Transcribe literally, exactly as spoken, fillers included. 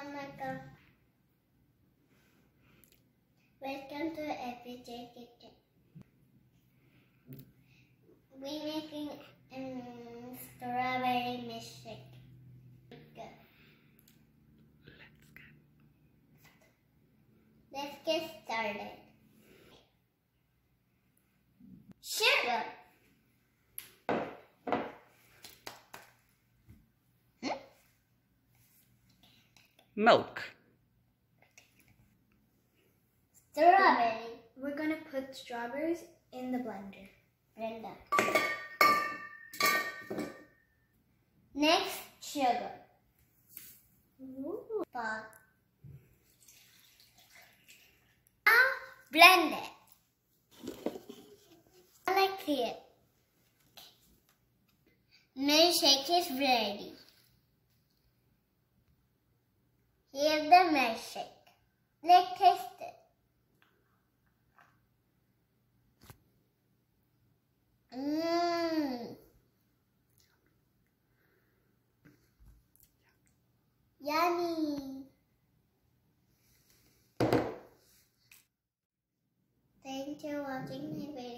Assalamualaikum. Welcome to A P J Kithchen. We're making um, strawberry milkshake. Let's get started. Sugar. Hmm? Milk. Strawberry. We're going to put strawberries in the blender. Blender. Next, sugar. Ooh. Pot. Now, blend it. Like it. Milkshake is ready. Here's the milkshake. Let's taste it. Mmm. Yummy. Thank you for watching my video.